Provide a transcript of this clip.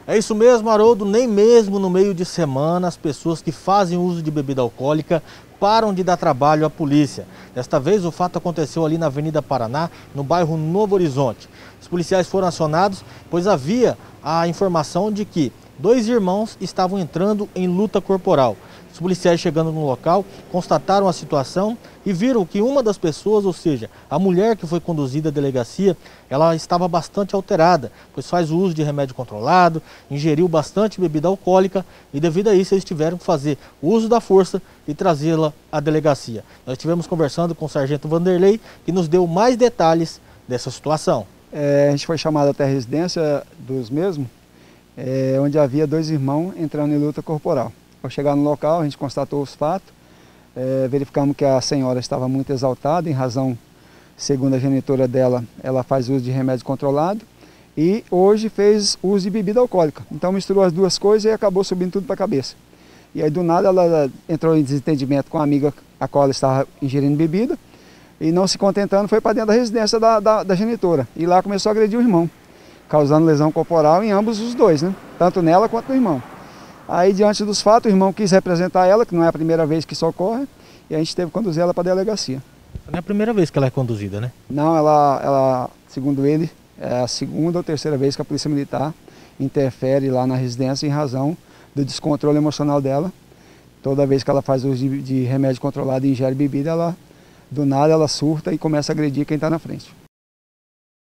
É isso mesmo, Haroldo, nem mesmo no meio de semana as pessoas que fazem uso de bebida alcoólica param de dar trabalho à polícia. Desta vez o fato aconteceu ali na Avenida Paraná, no bairro Novo Horizonte. Os policiais foram acionados, pois havia a informação de que 2 irmãos estavam entrando em luta corporal. Os policiais, chegando no local, constataram a situação e viram que uma das pessoas, ou seja, a mulher que foi conduzida à delegacia, ela estava bastante alterada, pois faz o uso de remédio controlado, ingeriu bastante bebida alcoólica e devido a isso eles tiveram que fazer o uso da força e trazê-la à delegacia. Nós estivemos conversando com o sargento Vanderlei, que nos deu mais detalhes dessa situação. A gente foi chamado até a residência dos mesmos, onde havia 2 irmãos entrando em luta corporal. Ao chegar no local, a gente constatou os fatos, verificamos que a senhora estava muito exaltada, em razão, segundo a genitora dela, ela faz uso de remédio controlado e hoje fez uso de bebida alcoólica. Então misturou as duas coisas e acabou subindo tudo para a cabeça. E aí do nada ela entrou em desentendimento com a amiga a qual ela estava ingerindo bebida e não se contentando foi para dentro da residência da genitora. E lá começou a agredir o irmão, causando lesão corporal em ambos os dois, né? Tanto nela quanto no irmão. Aí, diante dos fatos, o irmão quis representar ela, que não é a primeira vez que isso ocorre, e a gente teve que conduzir ela para a delegacia. Não é a primeira vez que ela é conduzida, né? Não, ela, segundo ele, é a 2ª ou 3ª vez que a Polícia Militar interfere lá na residência em razão do descontrole emocional dela. Toda vez que ela faz uso de remédio controlado e ingere bebida, do nada ela surta e começa a agredir quem está na frente.